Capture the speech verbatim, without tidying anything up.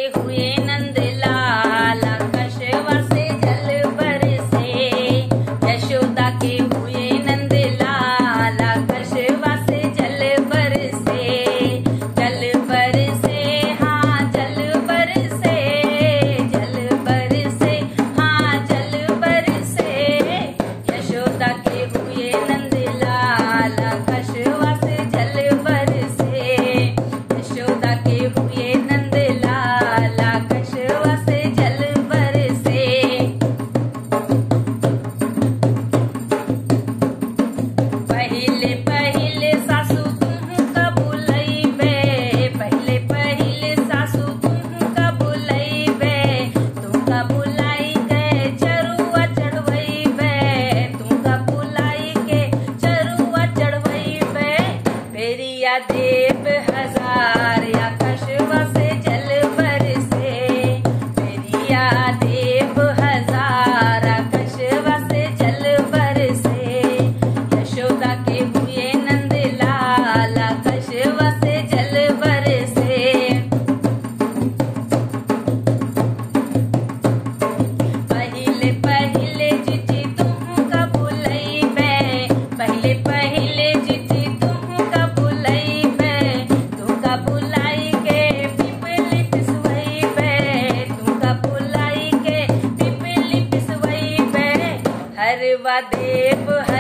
हुए नंद लाला, कछवा से जल बरसे। यशोदा के हुए नंद लाला, कछवा से जल बरसे। जल बरसे हाँ जल बरसे, जल बरसे हाँ जल बरसे। यशोदा के हुए नंद लाला, कछवा से जल बरसे। यशोदा के हुए नंद लाला, कछवा से जल बरसे। पहिले पहिले सासू तुम का बुलैबे, पहिले पहिले सासू तुम का बुलैबे। तुमका बुलाई के चरुआ चढ़वैबे, तुमका बुलाई के चरुआ चढ़वैबे। फेरिया देव हजार या कछवा से जल बरसे। फेरिया देव हजार कछवा से जल बरसे। यशोदा के हुए नंद लाला, कछवा से जल बरसे। पहिले पहिले जीजी तुमका बुलैबे, पहिले पहिले जीजी तुमका बुलैबे। तुमका बुलाई के पिपली पिसवैबे, तुमका बुलाई के पिपली पिसवैबे। हरवा देव